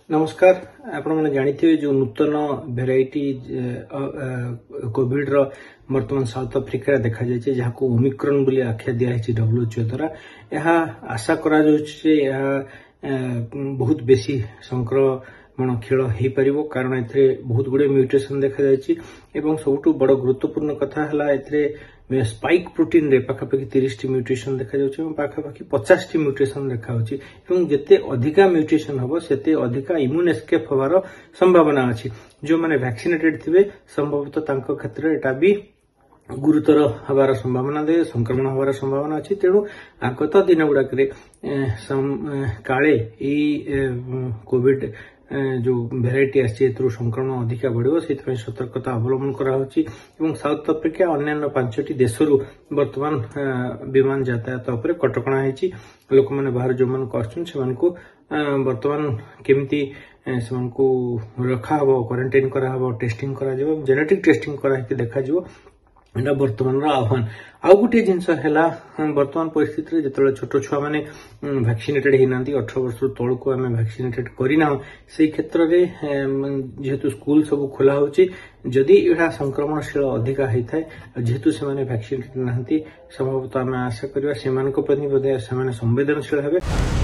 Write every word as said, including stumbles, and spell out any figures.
नमस्कार आपण मैंने जानी जो नूतन भेराइटी कोविड रो वर्तमान साउथ अफ्रिका देखा जाए जहाँ को ओमिक्रॉन बोली आख्या दिखाई डब्ल्यूएचओ द्वारा यह आशा करा बहुत बेसी संक्रमण खेल हो पार कारण ए बहुत गुड़े म्यूटेशन देखा जाए सबुठ बड़ गुरुत्वपूर्ण कथा है स्पाइक प्रोटीन रे पाखापाखि तीस टी म्यूटेशन देखा जाउछि पाखापाखि पचास टी म्यूटेशन देखा होछि एवं जेते अधिका म्यूटेशन हबो सेते अधिका इम्यून एस्केप होबार संभावना अछि जो माने वैक्सीनेटेड थिबे संभवतः तांको क्षेत्र एटा भी गुरुतर हबार संभावना दे संक्रमण हबार संभावना अछि तेणु आगत दिन गुड़ाक काले कोविड जो भेराइटी आसी संक्रमण अधिका बढ़ो से सतर्कता अवलंबन कराउछि साउथ अफ्रिका अन्य पांचटी देशरू वर्तमान विमान यातायात उपर कटकणा है लोक मैंने बाहर जो मन वर्तमान केमिति रखा हबो क्वारंटाइन करा हबो टेस्टिंग करा जाबो जेनेटिक टेस्टिंग करा कि देखा जाबो एटा वर्तमान आह्वान आउ गोटे जिनस है वर्तमान परिस्थिति जो छोट छुआ मैंने वैक्सीनेटेड होना अठर वर्ष तौक आम वैक्सीनेटेड करना से क्षेत्र में जेहेतु स्कूल सब खोला होदी यह संक्रमणशील अधिका होता है जेहेतु से वैक्सीनेटेड ना संभवतः आम आशा करवा से संवेदनशील हे।